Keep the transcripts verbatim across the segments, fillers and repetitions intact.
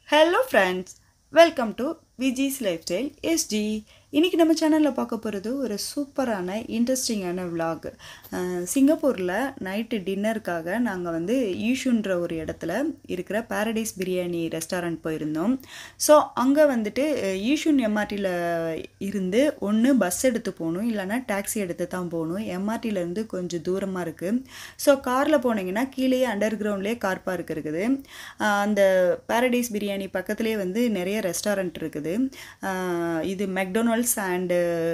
Hello friends, welcome to Viji's Lifestyle S G. இன்னைக்கு நம்ம சேனல்ல பார்க்க போறது ஒரு சூப்பரான இன்ட்ரஸ்டிங்கான vlog. சிங்கப்பூர்ல நைட் டின்னருக்காக நாங்க வந்து ஈஷுன்ற ஒரு இடத்துல இருக்கிற பாரடைஸ் பிரியாணி ரெஸ்டாரன்ட் போயிருந்தோம். சோ அங்க வந்துட்டு ஈஷுன் எம்ஆர்டில இருந்து ஒன்னு பஸ் எடுத்து போணும் இல்லனா டாக்ஸி எடுத்து தான் போணும். எம்ஆர்டில இருந்து கொஞ்சம் தூரமா இருக்கு. சோ கார்ல போனீங்கன்னா கீழே அண்டர் கிரவுண்ட்லயே கார் பார்க் இருக்குது. அந்த பாரடைஸ் பிரியாணி பக்கத்துலயே வந்து நிறைய ரெஸ்டாரன்ட் இருக்குது. இது மெக்டொனால்ட்ஸ் and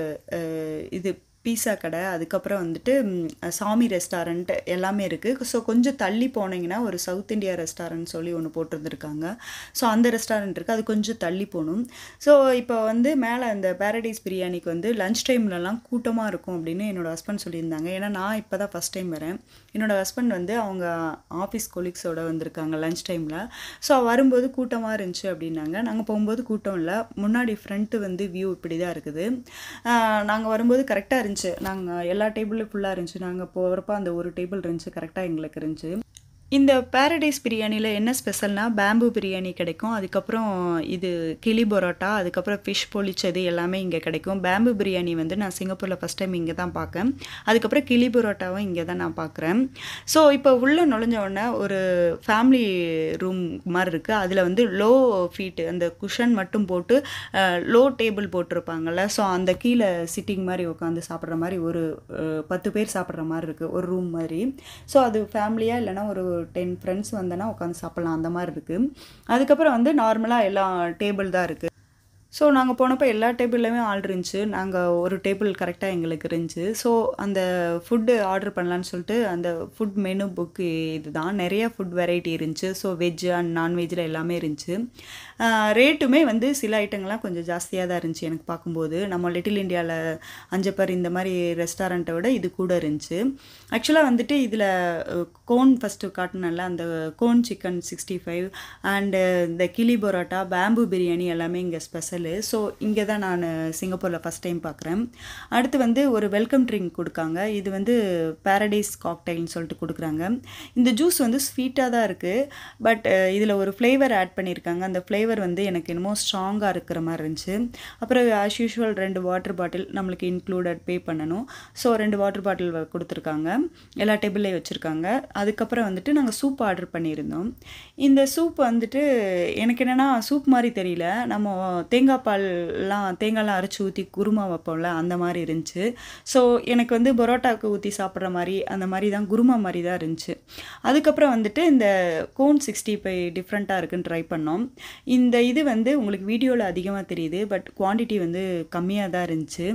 இது பீஸா கடை அதுக்கப்புறம் வந்துட்டு சாமி ரெஸ்டாரண்ட் எல்லாமே இருக்குது. ஸோ கொஞ்சம் தள்ளி போனீங்கன்னா ஒரு சவுத் இந்தியா ரெஸ்டாரண்ட் சொல்லி ஒன்று போட்டிருந்துருக்காங்க. ஸோ அந்த ரெஸ்டாரண்ட் இருக்குது, அது கொஞ்சம் தள்ளி போகணும். ஸோ இப்போ வந்து மேலே அந்த பாரடைஸ் பிரியாணிக்கு வந்து லன்ச் டைம்லலாம் கூட்டமாக இருக்கும் அப்படின்னு என்னோடய ஹஸ்பண்ட் சொல்லியிருந்தாங்க. ஏன்னா நான் இப்போ தான் ஃபஸ்ட் டைம் வரேன். என்னோடய ஹஸ்பண்ட் வந்து அவங்க ஆஃபீஸ் கொலீக்ஸோடு வந்திருக்காங்க லன்ச் டைமில். ஸோ வரும்போது கூட்டமாக இருந்துச்சு அப்படின்னாங்க. நாங்கள் போகும்போது கூட்டம் இல்லை, முன்னாடி ஃப்ரண்ட்டு வந்து வியூ இப்படி தான் இருக்குது. நாங்கள் வரும்போது கரெக்டாக இருந்துச்சு. நாங்கள் எல்லா டேபிளும் ஃபுல்லாக இருந்துச்சு. நாங்கள் போகிறப்ப அந்த ஒரு டேபிள் இருந்துச்சு, கரெக்டாக எங்களுக்கு இருந்துச்சு. இந்த பாரடைஸ் பிரியாணியில் என்ன ஸ்பெஷல்னால் பேம்பு பிரியாணி கிடைக்கும், அதுக்கப்புறம் இது கிளி பரோட்டா, அதுக்கப்புறம் ஃபிஷ் பொழிச்சது எல்லாமே இங்கே கிடைக்கும். பேம்பு பிரியாணி வந்து நான் சிங்கப்பூரில் ஃபஸ்ட் டைம் இங்கே தான் பார்க்கேன். அதுக்கப்புறம் கிளி பரோட்டாவும் இங்கே தான் நான் பார்க்குறேன். ஸோ இப்போ உள்ளே நுழைஞ்ச உடனே ஒரு ஃபேமிலி ரூம் மாதிரி இருக்குது. அதில் வந்து லோ ஃபீட்டு அந்த குஷன் மட்டும் போட்டு லோ டேபிள் போட்டிருப்பாங்கள்ல, ஸோ அந்த கீழே சிட்டிங் மாதிரி உட்காந்து சாப்பிட்ற மாதிரி ஒரு பத்து பேர் சாப்பிட்ற மாதிரி இருக்குது ஒரு ரூம் மாதிரி. ஸோ அது ஃபேமிலியாக இல்லைனா ஒரு டென் ஃப்ரெண்ட்ஸ் வந்தனா உட்காந்து சாப்பிட்லாம் அந்த மாதிரி இருக்குது. அதுக்கப்புறம் வந்து நார்மலாக எல்லா டேபிள் தான் இருக்குது. ஸோ நாங்கள் போனப்போ எல்லா டேபிள்லையுமே ஆள் இருந்துச்சு. நாங்கள் ஒரு டேபிள் கரெக்டாக எங்களுக்கு இருந்துச்சு. ஸோ அந்த ஃபுட்டு ஆர்டர் பண்ணலான்னு சொல்லிட்டு அந்த ஃபுட் மெனு புக்கு இது தான், நிறைய ஃபுட் வெரைட்டி இருந்துச்சு. ஸோ வெஜ் அண்ட் நான்வெஜ்ஜில் எல்லாமே இருந்துச்சு. ரேட்டுமே வந்து சில ஐட்டங்கள்லாம் கொஞ்சம் ஜாஸ்தியாக தான் இருந்துச்சு எனக்கு பார்க்கும்போது. நம்ம லிட்டில் இண்டியாவில் அஞ்சப்பர் இந்த மாதிரி ரெஸ்டாரண்ட்டை விட இது கூட இருந்துச்சு. ஆக்சுவலாக வந்துட்டு இதில் கோன் ஃபஸ்ட்டு காட்டினல அந்த கோன் சிக்கன் சிக்ஸ்டி ஃபைவ் அண்டு இந்த கிளி பரோட்டா பேம்பு பிரியாணி எல்லாமே இங்கே ஸ்பெஷல். ஸோ இங்கே தான் நான் சிங்கப்பூரில் ஃபஸ்ட் டைம் பார்க்குறேன். அடுத்து வந்து ஒரு வெல்கம் ட்ரிங்க் கொடுக்காங்க. இது வந்து பாரடைஸ் காக்டைல்னு சொல்லிட்டு கொடுக்குறாங்க. இந்த ஜூஸ் வந்து ஸ்வீட்டாக தான் இருக்குது, பட் இதில் ஒரு ஃப்ளேவர் ஆட் பண்ணியிருக்காங்க. அந்த ஃப்ளேவர் வந்து எனக்கு என்னமோ ஸ்ட்ராங்காக இருக்கிற மாதிரி இருந்துச்சு. அப்புறம் ஆஸ் யூஷுவல் ரெண்டு வாட்டர் பாட்டில் நம்மளுக்கு இன்க்ளூடட் பே பண்ணணும். ஸோ ரெண்டு வாட்டர் பாட்டில் கொடுத்துருக்காங்க, எல்லா டேபிள்லேயும் வச்சுருக்காங்க. அதுக்கப்புறம் வந்துட்டு நாங்கள் சூப் ஆர்டர் பண்ணியிருந்தோம். இந்த சூப் வந்துட்டு எனக்கு என்னென்னா சூப் மாதிரி தெரியல, நம்ம தேங்காய் பால்லாம் தேங்காய்லாம் அரைச்சி ஊற்றி குருமா வைப்போம்ல அந்த மாதிரி இருந்துச்சு. ஸோ எனக்கு வந்து பரோட்டாவுக்கு ஊற்றி சாப்பிட்ற மாதிரி அந்த மாதிரி தான் குருமா மாதிரி தான் இருந்துச்சு. அதுக்கப்புறம் வந்துட்டு இந்த கோன் சிக்ஸ்டி ஃபைவ் டிஃப்ரெண்ட்டாக இருக்குன்னு ட்ரை பண்ணோம். இந்த இது வந்து உங்களுக்கு வீடியோவில் அதிகமாக தெரியுது, பட் குவான்டிட்டி வந்து கம்மியாக தான் இருந்துச்சு.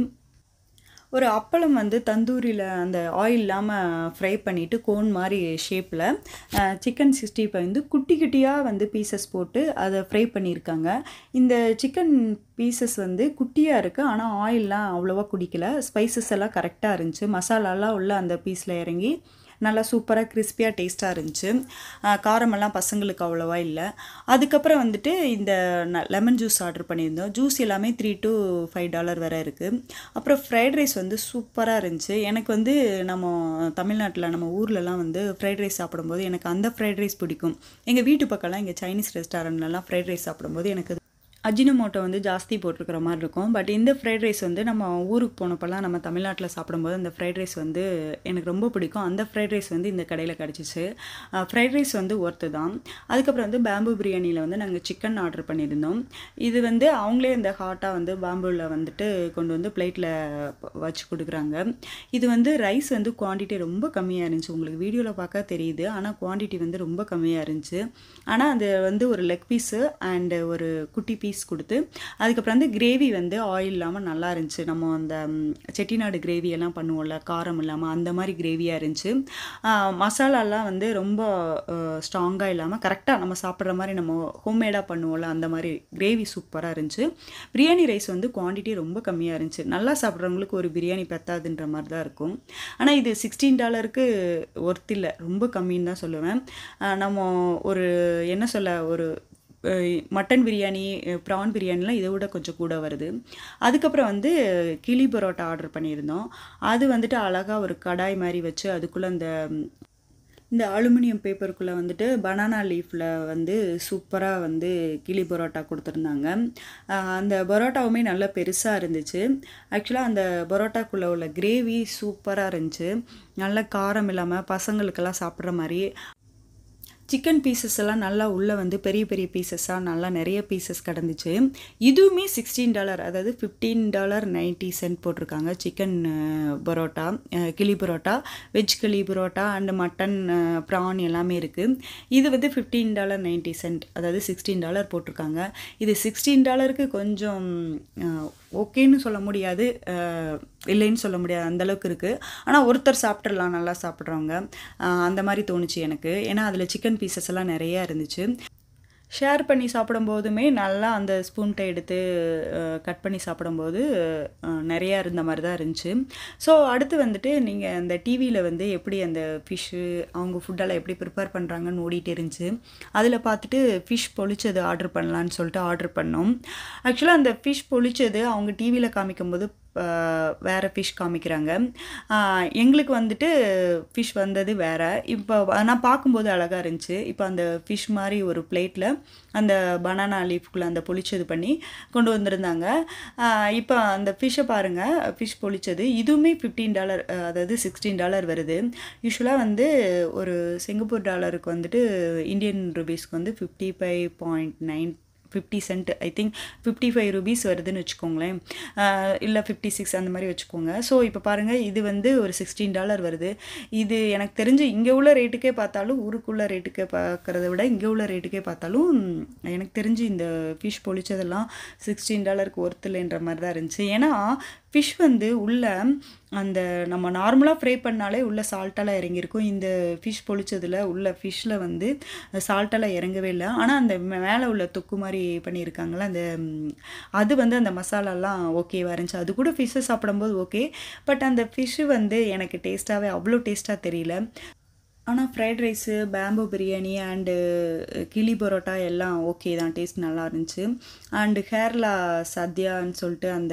ஒரு அப்பளம் வந்து தந்தூரியில் அந்த ஆயில் இல்லாமல் ஃப்ரை பண்ணிவிட்டு கோன் மாதிரி ஷேப்பில் சிக்கன் சிக்ஸ்டி ஃபைவ் வந்து குட்டி குட்டியாக வந்து பீசஸ் போட்டு அதை ஃப்ரை பண்ணியிருக்காங்க. இந்த சிக்கன் பீசஸ் வந்து குட்டியாக இருக்குது, ஆனால் ஆயிலெலாம் அவ்வளோவா குடிக்கலை. ஸ்பைசஸ் எல்லாம் கரெக்டாக இருந்துச்சு, மசாலாலாம் உள்ள அந்த பீஸில் இறங்கி நல்லா சூப்பராக கிறிஸ்பியாக டேஸ்ட்டாக இருந்துச்சு. காரமெல்லாம் பசங்களுக்கு அவ்வளோவா இல்லை. அதுக்கப்புறம் வந்துட்டு இந்த லெமன் ஜூஸ் ஆர்டர் பண்ணியிருந்தோம். ஜூஸ் எல்லாமே த்ரீ டு ஃபைவ் டாலர் வரை இருக்குது. அப்புறம் ஃப்ரைட் ரைஸ் வந்து சூப்பராக இருந்துச்சு. எனக்கு வந்து நம்ம தமிழ்நாட்டில் நம்ம ஊர்லலாம் வந்து ஃப்ரைட் ரைஸ் சாப்பிடும்போது எனக்கு அந்த ஃப்ரைட் ரைஸ் பிடிக்கும். எங்கள் வீட்டு பக்கம்லாம் இங்கே சைனீஸ் ரெஸ்டாரண்ட்லலாம் ஃப்ரைட் ரைஸ் சாப்பிடும்போது எனக்கு அஜினமோட்டோ வந்து ஜாஸ்தி போட்டிருக்கிற மாதிரி இருக்கும். பட் இந்த ஃப்ரைட் ரைஸ் வந்து நம்ம ஊருக்கு போனப்பெல்லாம் நம்ம தமிழ்நாட்டில் சாப்பிடும்போது அந்த ஃப்ரைட் ரைஸ் வந்து எனக்கு ரொம்ப பிடிக்கும். அந்த ஃப்ரைட் ரைஸ் வந்து இந்த கடையில் கிடச்சிச்சு. ஃப்ரைட் ரைஸ் வந்து ஒர்த்து தான். அதுக்கப்புறம் வந்து பேம்பு பிரியாணியில் வந்து நாங்கள் சிக்கன் ஆர்டர் பண்ணியிருந்தோம். இது வந்து அவங்களே இந்த ஹாட்டாக வந்து பேம்புவில் வந்துட்டு கொண்டு வந்து பிளேட்டில் வச்சு கொடுக்குறாங்க. இது வந்து ரைஸ் வந்து குவான்டிட்டி ரொம்ப கம்மியாக இருந்துச்சு, உங்களுக்கு வீடியோவில் பார்க்க தெரியுது, ஆனால் குவான்டிட்டி வந்து ரொம்ப கம்மியாக இருந்துச்சு. ஆனால் அது வந்து ஒரு லெக் பீஸு அண்டு ஒரு குட்டி பீஸ் கொடுத்து அதுக்கப்புறம் வந்து கிரேவி வந்து ஆயில் இல்லாமல் நல்லா இருந்துச்சு. நம்ம அந்த செட்டிநாடு கிரேவி எல்லாம் பண்ணுவோம்ல காரம் இல்லாமல் அந்த மாதிரி கிரேவியாக இருந்துச்சு. மசாலாலாம் வந்து ரொம்ப ஸ்ட்ராங்காக இல்லாமல் கரெக்டாக நம்ம சாப்பிட்ற மாதிரி நம்ம ஹோம்மேடாக பண்ணுவோம்ல அந்த மாதிரி கிரேவி சூப்பராக இருந்துச்சு. பிரியாணி ரைஸ் வந்து குவான்டிட்டி ரொம்ப கம்மியாக இருந்துச்சு. நல்லா சாப்பிட்றவங்களுக்கு ஒரு பிரியாணி பத்தாதுன்ற மாதிரி தான் இருக்கும். ஆனால் இது சிக்ஸ்டீன் டாலருக்கு ஒர்த் இல்லை, ரொம்ப கம்மின்னு தான் சொல்லுவேன். நம்ம ஒரு என்ன சொல்ல ஒரு மட்டன் பிரியாணி ப்ரான் பிரியாணிலாம் இதை விட கொஞ்சம் கூட வருது. அதுக்கப்புறம் வந்து கிளி பரோட்டா ஆர்டர் பண்ணியிருந்தோம். அது வந்துட்டு அழகாக ஒரு கடாய் மாதிரி வச்சு அதுக்குள்ளே அந்த இந்த அலுமினியம் பேப்பருக்குள்ளே வந்துட்டு பனானா லீஃபில் வந்து சூப்பராக வந்து கிளி பரோட்டா கொடுத்துருந்தாங்க. அந்த பரோட்டாவுமே நல்லா பெருசாக இருந்துச்சு. ஆக்சுவலாக அந்த பரோட்டாக்குள்ளே உள்ள கிரேவி சூப்பராக இருந்துச்சு. நல்ல காரம் இல்லாமல் பசங்களுக்கெல்லாம் சாப்பிட்ற மாதிரி. சிக்கன் பீசஸ் எல்லாம் நல்லா உள்ளே வந்து பெரிய பெரிய பீசஸாக நல்லா நிறைய பீசஸ் கிடந்துச்சு. இதுவுமே சிக்ஸ்டீன் டாலர் அதாவது ஃபிஃப்டீன் டாலர் நைன்ட்டி சென்ட் போட்டிருக்காங்க. சிக்கன் பரோட்டா, கிளி பரோட்டா, வெஜ் கிளி பரோட்டா அண்டு மட்டன் ப்ரான் எல்லாமே இருக்குது. இது வந்து ஃபிஃப்டீன் டாலர் நைன்ட்டி சென்ட் அதாவது சிக்ஸ்டீன் டாலர் போட்டிருக்காங்க. இது சிக்ஸ்டீன் டாலருக்கு கொஞ்சம் ஓகேன்னு சொல்ல முடியாது, இல்லைன்னு சொல்ல முடியாது, அந்தளவுக்கு இருக்குது. ஆனால் ஒருத்தர் சாப்பிட்றலாம், நல்லா சாப்பிட்றவங்க அந்த மாதிரி தோணுச்சு எனக்கு. ஏன்னா அதில் சிக்கன் பீசஸ் எல்லாம் நிறையா இருந்துச்சு. ஷேர் பண்ணி சாப்பிடும்போதுமே நல்லா அந்த ஸ்பூன்ட்டை எடுத்து கட் பண்ணி சாப்பிடும்போது நிறையா இருந்த மாதிரி தான் இருந்துச்சு. ஸோ அடுத்து வந்துட்டு நீங்கள் அந்த டிவியில் வந்து எப்படி அந்த ஃபிஷ்ஷு அவங்க ஃபுட்டெல்லாம் எப்படி ப்ரிப்பேர் பண்ணுறாங்கன்னு ஓடிட்டு இருந்துச்சு. அதில் பார்த்துட்டு ஃபிஷ் பொழிச்சது ஆர்டர் பண்ணலான்னு சொல்லிட்டு ஆர்டர் பண்ணோம். ஆக்சுவலாக அந்த ஃபிஷ் பொழிச்சது அவங்க டிவியில் காமிக்கும்போது வேறு ஃபிஷ் காமிக்கிறாங்க. எங்களுக்கு வந்துட்டு ஃபிஷ் வந்தது வேறு. இப்போ நான் பார்க்கும்போது அழகாக இருந்துச்சு. இப்போ அந்த ஃபிஷ் மாதிரி ஒரு பிளேட்டில் அந்த பனானா லீஃப்குள்ளே அந்த பொழிச்சது பண்ணி கொண்டு வந்திருந்தாங்க. இப்போ அந்த ஃபிஷ்ஷை பாருங்கள், ஃபிஷ் பொழிச்சது இதுவுமே ஃபிஃப்டீன் டாலர் அதாவது சிக்ஸ்டீன் டாலர் வருது. யூஸ்வலாக வந்து ஒரு சிங்கப்பூர் டாலருக்கு வந்துட்டு இந்தியன் ருபீஸ்க்கு வந்து fifty five point nine fifty cent I think fifty five rupees வருதுன்னு வச்சுக்கோங்களேன், இல்லை ஃபிஃப்டி சிக்ஸ் அந்த மாதிரி வச்சுக்கோங்க. ஸோ இப்போ பாருங்கள், இது வந்து ஒரு சிக்ஸ்டீன் டாலர் வருது. இது எனக்கு தெரிஞ்சு இங்கே உள்ள ரேட்டுக்கே பார்த்தாலும், ஊருக்குள்ள ரேட்டுக்கே பார்க்குறத விட இங்கே உள்ள ரேட்டுக்கே பார்த்தாலும் எனக்கு தெரிஞ்சு இந்த ஃபிஷ் பொழிச்சதெல்லாம் சிக்ஸ்டீன் டாலருக்கு ஒர்த் இல்லைன்ற மாதிரி தான் இருந்துச்சு. ஏன்னா ஃபிஷ் வந்து உள்ளே அந்த நம்ம நார்மலாக ஃப்ரை பண்ணாலே உள்ளே சால்ட்டெல்லாம் இறங்கியிருக்கும். இந்த ஃபிஷ் பொழிச்சதில் உள்ள ஃபிஷ்ஷில் வந்து சால்ட்டெல்லாம் இறங்கவே இல்லை. ஆனால் அந்த மேலே உள்ள தொக்கு மாதிரி பண்ணியிருக்காங்களா, அந்த அது வந்து அந்த மசாலாலாம் ஓகேவாக இருந்துச்சு. அது கூட ஃபிஷ்ஷை சாப்பிடும்போது ஓகே, பட் அந்த ஃபிஷ்ஷு வந்து எனக்கு டேஸ்ட்டாகவே அவ்வளோ டேஸ்ட்டாக தெரியல. ஆனால் fried rice, bamboo biryani and kili parotta எல்லாம் ஓகே தான், டேஸ்ட் நல்லா இருந்துச்சு. அண்டு கேரளா சத்யான்னு சொல்லிட்டு அந்த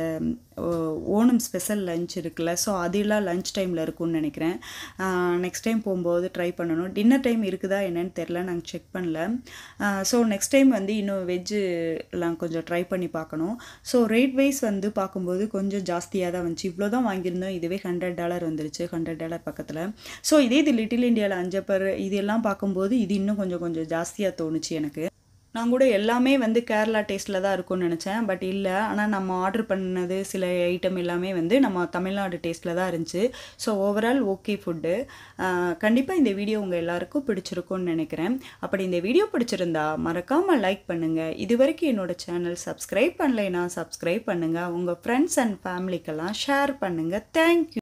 ஓணம் ஸ்பெஷல் லஞ்ச் இருக்குல்ல, ஸோ அதெல்லாம் லஞ்ச் டைமில் இருக்கும்னு நினைக்கிறேன். நெக்ஸ்ட் டைம் போகும்போது ட்ரை பண்ணணும். டின்னர் டைம் இருக்குதா என்னன்னு தெரில, நாங்கள் செக் பண்ணல. ஸோ நெக்ஸ்ட் டைம் வந்து இன்னும் வெஜ்ஜு எல்லாம் கொஞ்சம் ட்ரை பண்ணி பார்க்கணும். ஸோ ரேட் வைஸ் வந்து பார்க்கும்போது கொஞ்சம் ஜாஸ்தியாக தான் வந்துச்சு. இவ்வளோ தான் வாங்கியிருந்தோம், இதுவே ஹண்ட்ரட் டாலர் வந்துருச்சு, ஹண்ட்ரட் டாலர் பக்கத்தில். ஸோ இதே இது லிட்டில் இண்டியாவில் அஞ்சப்பர் இதெல்லாம் பார்க்கும்போது இது இன்னும் கொஞ்சம் கொஞ்சம் ஜாஸ்தியாக தோணுச்சு எனக்கு. நான் கூட எல்லாமே வந்து கேரளா டேஸ்ட்டில் தான் இருக்கும்னு நினச்சேன், பட் இல்லை. ஆனால் நம்ம ஆர்டர் பண்ணது சில ஐட்டம் எல்லாமே வந்து நம்ம தமிழ்நாடு டேஸ்ட்டில் தான் இருந்துச்சு. So overall okay food. கண்டிப்பாக இந்த வீடியோ உங்கள் எல்லாருக்கும் பிடிச்சிருக்கும்னு நினைக்கிறேன். அப்படி இந்த வீடியோ பிடிச்சிருந்தா மறக்காமல் லைக் பண்ணுங்கள். இது வரைக்கும் என்னோடய சேனல் சப்ஸ்கிரைப் பண்ணலைன்னா சப்ஸ்கிரைப் பண்ணுங்கள். உங்கள் ஃப்ரெண்ட்ஸ் அண்ட் ஃபேமிலிக்கெல்லாம் ஷேர் பண்ணுங்கள். தேங்க்யூ.